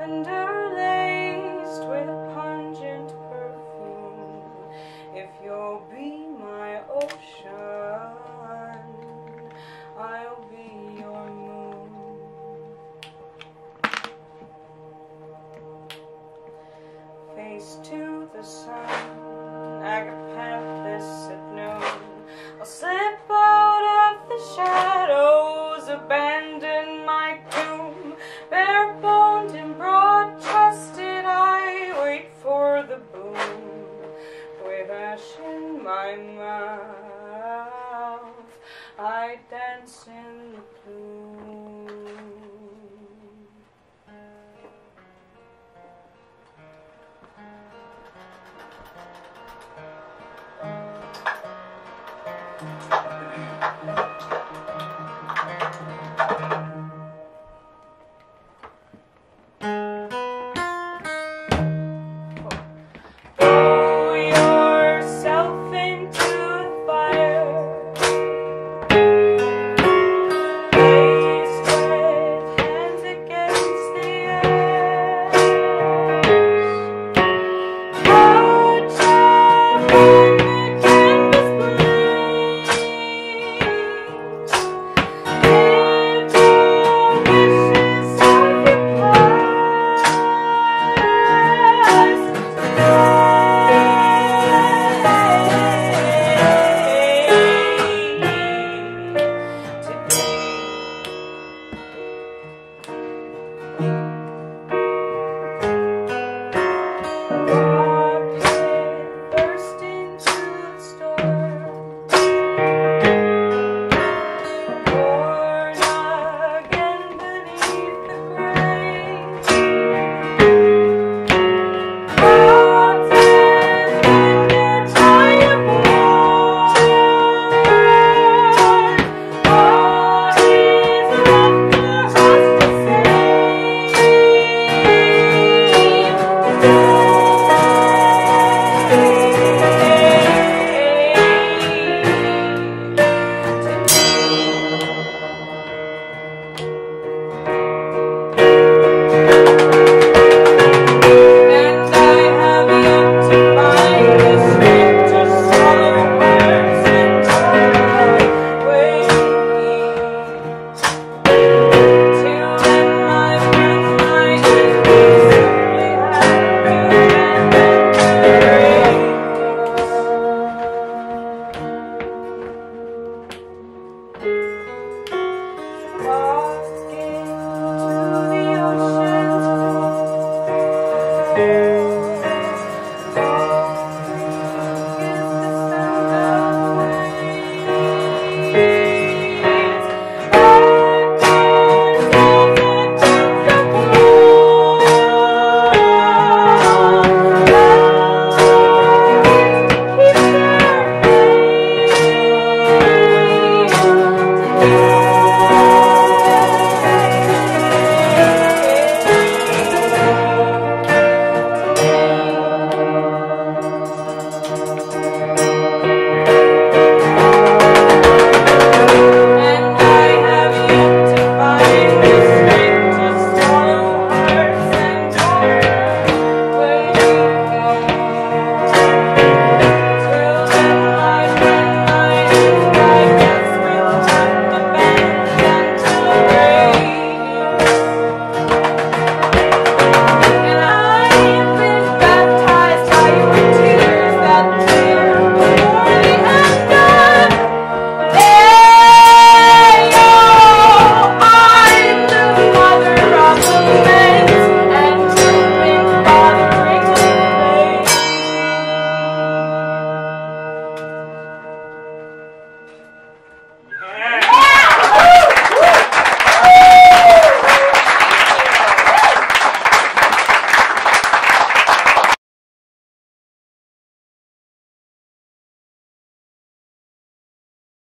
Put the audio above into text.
lavender laced with pungent perfume. If you'll be my ocean, I'll be your moon. Face to the sun, agapanthus at noon. I'll slip out of the shadows, abandon my doom. Bare-boned and broad-chested, I wait for the boom. With ash in my mouth, I dance in the plume. Throw yourself into the fire. Place wet hands against the edge. Watch out when the canvas bleeds. Live your wishes of the past. Today.